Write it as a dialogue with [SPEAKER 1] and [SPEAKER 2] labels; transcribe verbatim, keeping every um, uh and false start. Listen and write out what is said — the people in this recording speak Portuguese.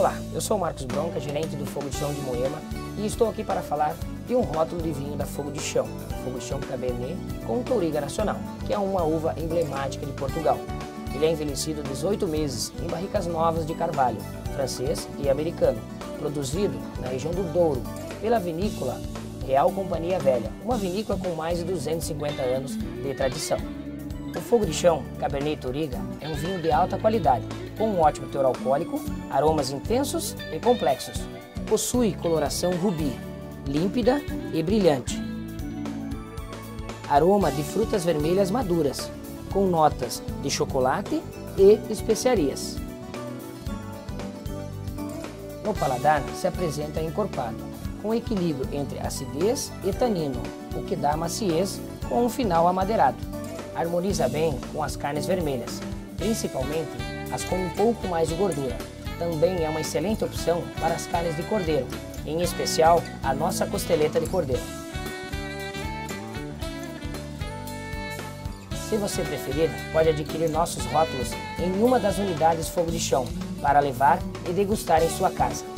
[SPEAKER 1] Olá, eu sou o Marcos Bronca, gerente do Fogo de Chão de Moema, e estou aqui para falar de um rótulo de vinho da Fogo de Chão, Fogo de Chão Cabernet com Touriga Nacional, que é uma uva emblemática de Portugal. Ele é envelhecido dezoito meses em barricas novas de carvalho, francês e americano, produzido na região do Douro, pela vinícola Real Companhia Velha, uma vinícola com mais de duzentos e cinquenta anos de tradição. O Fogo de Chão Cabernet Touriga é um vinho de alta qualidade, com um ótimo teor alcoólico, aromas intensos e complexos. Possui coloração rubi, límpida e brilhante. Aroma de frutas vermelhas maduras, com notas de chocolate e especiarias. No paladar se apresenta encorpado, com equilíbrio entre acidez e tanino, o que dá maciez com um final amadeirado. Harmoniza bem com as carnes vermelhas, principalmente as com um pouco mais de gordura. Também é uma excelente opção para as carnes de cordeiro, em especial a nossa costeleta de cordeiro. Se você preferir, pode adquirir nossos rótulos em uma das unidades Fogo de Chão para levar e degustar em sua casa.